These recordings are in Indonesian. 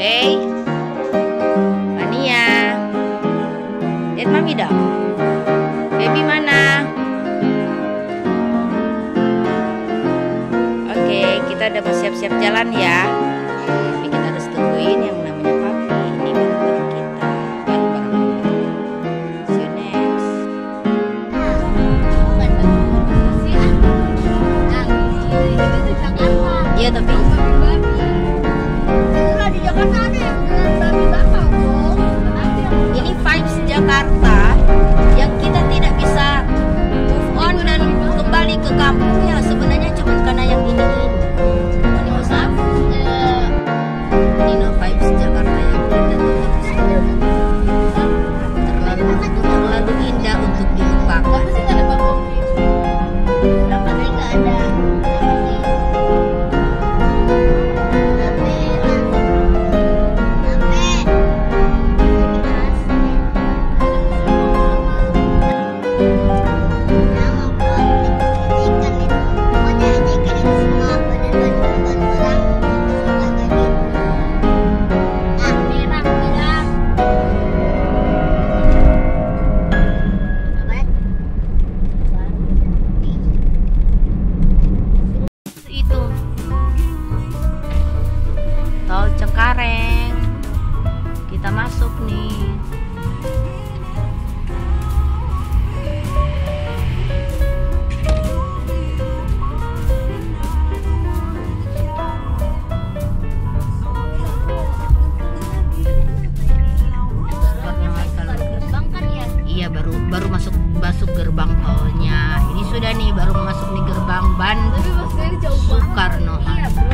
Hey, Mania, lihat mami dong. Baby mana? Oke, kita udah mau siap-siap jalan ya. Tapi kita harus tungguin yang namanya papi. Ini barang-barang kita. See you next. Iya tapi ini vibes Jakarta yang kita tidak bisa move on dan kembali ke kampungnya. Sebenarnya cuma karena yang ini. Ini vibes Jakarta yang kita tidak bisa. Terlalu indah untuk dilupakan. Tol Cengkareng, kita masuk nih. Iya, baru masuk gerbang tolnya. Ini sudah nih, baru masuk nih gerbang Bandung Soekarno. Iya, bro.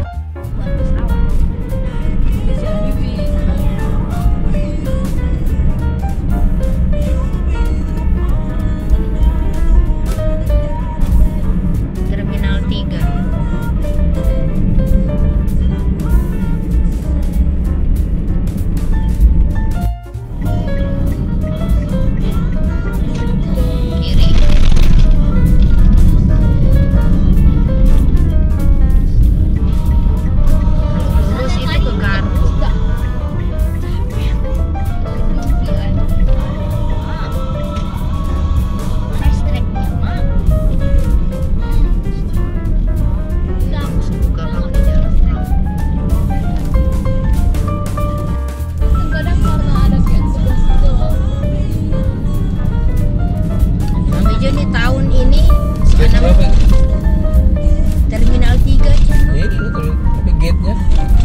Terminal 3 aja. Tapi gate-nya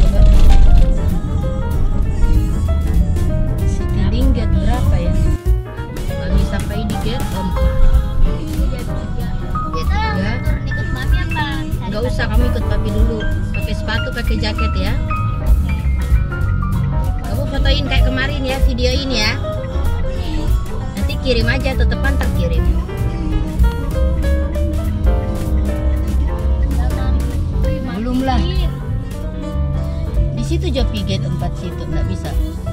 Citylink gate berapa ya? Kami sampai di gate 4. Gate 3. Enggak usah, kamu ikut papi dulu. Pakai sepatu, pakai jaket ya. Kamu fotoin kayak kemarin ya, videoin ya. Nanti kirim aja, tetepan terkirim. Lah. Di situ Jopi gate 4 situ nggak bisa.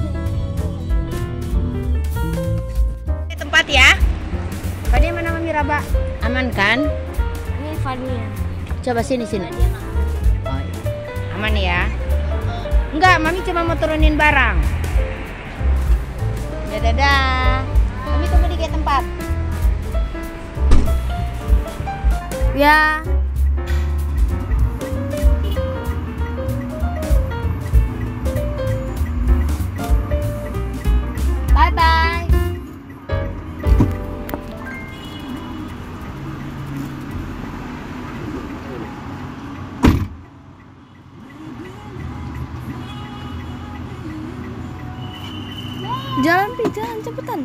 Tempat ya. Fania mana Mami Raba? Aman kan? Ini Fania. Coba sini. Oh, iya. Aman ya? Enggak, Mami cuma mau turunin barang. Dadah. Mami tunggu di gate 4. Ya. Bye-bye. Jalan cepetan.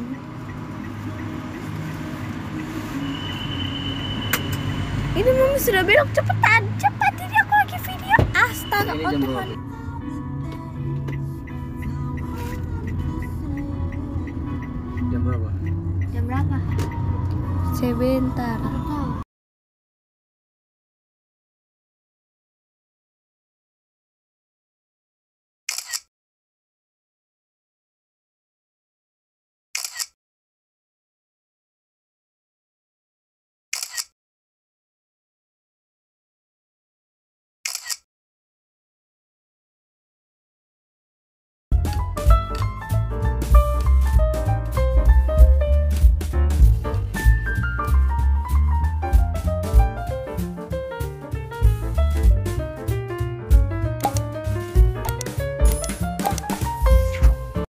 Ini Mami sudah belok, cepetan. Cepat, ini aku lagi video. Astaga, ini jam berapa? Jam berapa? Sebentar.